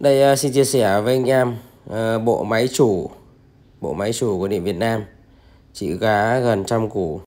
Đây xin chia sẻ với anh em bộ máy chủ của Điện Việt Nam trị giá gần trăm củ.